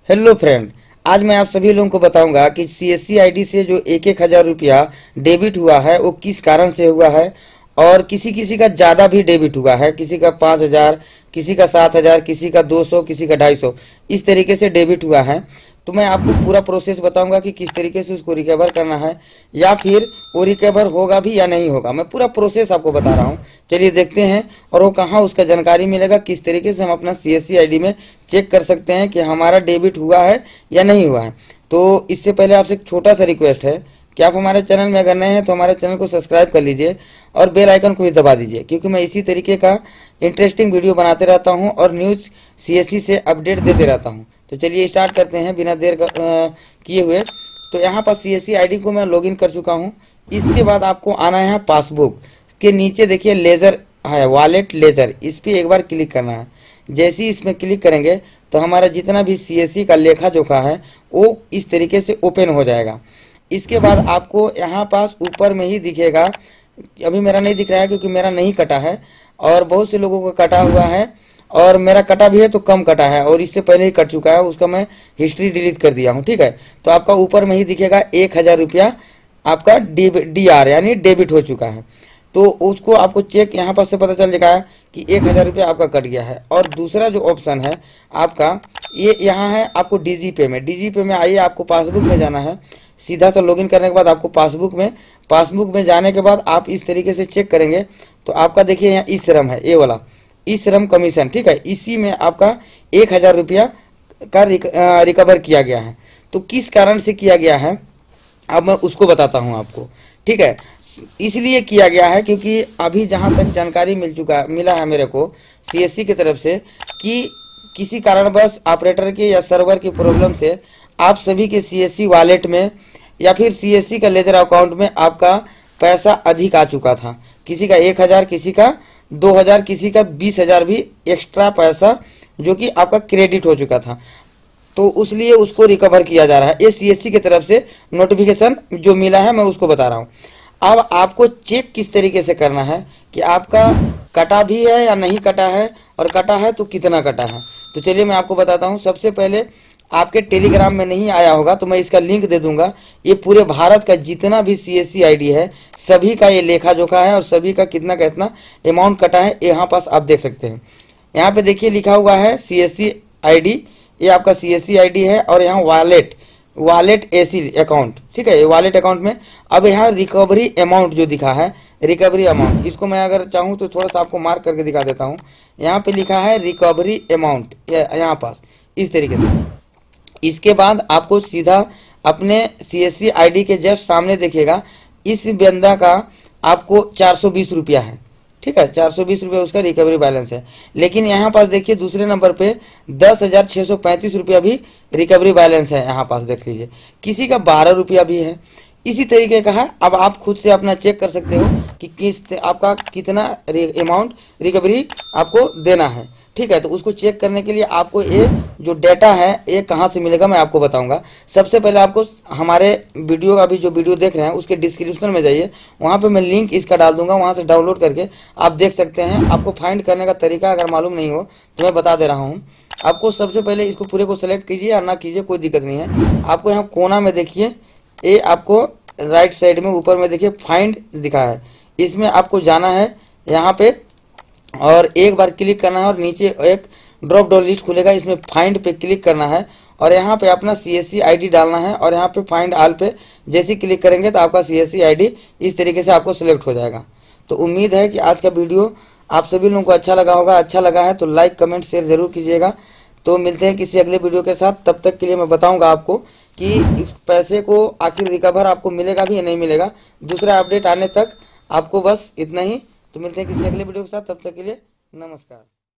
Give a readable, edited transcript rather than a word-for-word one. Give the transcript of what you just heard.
Hello friend, आज मैं आप सभी लोगों को बताऊंगा कि सीएससी आईडी से जो एक हजार रुपया डेबिट हुआ है वो किस कारण से हुआ है। और किसी किसी का ज़्यादा भी डेबिट हुआ है, किसी का 5,000, किसी का 7,000, किसी का 200, किसी का 250, इस तरीके से डेबिट हुआ है। तो मैं आपको पूरा प्रोसेस बताऊंगा कि किस तरीके से उसको रिकवर करना है, या फिर वो रिकवर होगा भी या नहीं होगा। मैं पूरा प्रोसेस आपको बता रहा हूँ। चलिए देखते हैं, और वो कहाँ उसका जानकारी मिलेगा, किस तरीके से हम अपना सीएससी आईडी में चेक कर सकते हैं कि हमारा डेबिट हुआ है या नहीं हुआ है। तो इससे पहले आपसे एक छोटा सा रिक्वेस्ट है कि आप हमारे चैनल में अगर नए हैं तो हमारे चैनल को सब्सक्राइब कर लीजिए और बेल आइकन को भी दबा दीजिए, क्योंकि मैं इसी तरीके का इंटरेस्टिंग वीडियो बनाते रहता हूं और न्यूज़ सीएससी से अपडेट देते रहता हूं। तो चलिए स्टार्ट करते हैं बिना देर किए हुए। तो यहाँ पर सीएससी आईडी को मैं लॉगिन कर चुका हूँ। इसके बाद आपको आना है पासबुक के नीचे, देखिए लेजर है, वॉलेट लेजर, इस पर एक बार क्लिक करना है। जैसे ही इसमें क्लिक करेंगे तो हमारा जितना भी सीएससी का लेखा जोखा है वो इस तरीके से ओपन हो जाएगा। इसके बाद आपको यहाँ पास ऊपर में ही दिखेगा, अभी मेरा नहीं दिख रहा है क्योंकि मेरा नहीं कटा है, और बहुत से लोगों का कटा हुआ है, और मेरा कटा भी है तो कम कटा है, और इससे पहले ही कट चुका है, उसका मैं हिस्ट्री डिलीट कर दिया हूँ। ठीक है, तो आपका ऊपर में ही दिखेगा 1,000 रुपया आपका डीआर यानी डेबिट हो चुका है। तो उसको आपको चेक यहाँ पर से पता चल जाएगा कि 1,000 रुपया आपका कट गया है। और दूसरा जो ऑप्शन है आपका ये यहाँ है, आपको डीजीपे में आइए, आपको पासबुक में जाना है। सीधा सा लॉगिन करने के बाद आपको पासबुक में जाने के बाद आप इस तरीके से चेक करेंगे तो आपका देखिए यहाँ ई श्रम है, ये वाला ई श्रम कमीशन। ठीक है, इसी में आपका 1,000 रुपया का रिकवर किया गया है। तो किस कारण से किया गया है अब मैं उसको बताता हूँ आपको। ठीक है, इसलिए किया गया है क्योंकि अभी जहाँ तक जानकारी मिला है मेरे को सीएससी की तरफ से कि किसी कारणवश ऑपरेटर के या सर्वर की प्रॉब्लम से आप सभी के सीएससी वॉलेट में या फिर सीएससी का लेजर अकाउंट में आपका पैसा अधिक आ चुका था। किसी का 1,000, किसी का 2,000, किसी का 20,000 भी एक्स्ट्रा पैसा जो कि आपका क्रेडिट हो चुका था। तो उसलिए उसको रिकवर किया जा रहा है। ये सीएससी की तरफ से नोटिफिकेशन जो मिला है मैं उसको बता रहा हूँ। अब आपको चेक किस तरीके से करना है कि आपका कटा भी है या नहीं कटा है, और कटा है तो कितना कटा है। तो चलिए मैं आपको बताता हूँ। सबसे पहले आपके टेलीग्राम में नहीं आया होगा तो मैं इसका लिंक दे दूंगा। ये पूरे भारत का जितना भी सीएससी आईडी है सभी का ये लेखा जोखा है, और सभी का कितना अमाउंट कटा है यहाँ पास आप देख सकते हैं। यहाँ पे देखिए लिखा हुआ है सीएससी आईडी, ये आपका सीएससी आईडी है, और यहाँ वॉलेट एसी अकाउंट। ठीक है, ये वॉलेट अकाउंट में अब यहाँ रिकवरी अमाउंट जो दिखा है, रिकवरी अमाउंट, इसको मैं अगर चाहूँ तो थोड़ा सा आपको मार्क करके दिखा देता हूँ। यहाँ पे लिखा है रिकवरी अमाउंट, यहाँ पास इस तरीके से। इसके बाद आपको सीधा अपने सीएससी आईडी के जस्ट सामने देखिएगा, इस बंदा का आपको 420 रुपया है। ठीक है, 420 रुपया उसका रिकवरी बैलेंस है। लेकिन यहाँ पास देखिए दूसरे नंबर पे 10,635 रुपया भी रिकवरी बैलेंस है, यहाँ पास देख लीजिए। किसी का 12 रुपया भी है, इसी तरीके का है। अब आप खुद से अपना चेक कर सकते हो कि आपका कितना अमाउंट रिकवरी आपको देना है। ठीक है, तो उसको चेक करने के लिए आपको ये जो डेटा है ये कहाँ से मिलेगा मैं आपको बताऊंगा। सबसे पहले आपको हमारे वीडियो का भी जो वीडियो देख रहे हैं उसके डिस्क्रिप्शन में जाइए, वहाँ पे मैं लिंक इसका डाल दूंगा, वहाँ से डाउनलोड करके आप देख सकते हैं। आपको फाइंड करने का तरीका अगर मालूम नहीं हो तो मैं बता दे रहा हूँ आपको। सबसे पहले इसको पूरे को सिलेक्ट कीजिए या ना कीजिए, कोई दिक्कत नहीं है। आपको यहाँ कोना में देखिए, ये आपको राइट साइड में ऊपर में देखिए फाइंड दिखा है, इसमें आपको जाना है यहाँ पे, और एक बार क्लिक करना है, और नीचे एक ड्रॉप डाउन लिस्ट खुलेगा, इसमें फाइंड पे क्लिक करना है, और यहाँ पे अपना सीएससी आईडी डालना है, और यहाँ पे फाइंड ऑल पे जैसे क्लिक करेंगे तो आपका सीएससी आईडी इस तरीके से आपको सिलेक्ट हो जाएगा। तो उम्मीद है कि आज का वीडियो आप सभी लोगों को अच्छा लगा होगा। अच्छा लगा है तो लाइक, कमेंट, शेयर जरूर कीजिएगा। तो मिलते हैं किसी अगले वीडियो के साथ, तब तक के लिए मैं बताऊंगा आपको कि इस पैसे को आखिर रिकवर आपको मिलेगा भी या नहीं मिलेगा। दूसरा अपडेट आने तक आपको बस इतना ही। तो मिलते हैं किसी अगले वीडियो के साथ, तब तक के लिए नमस्कार।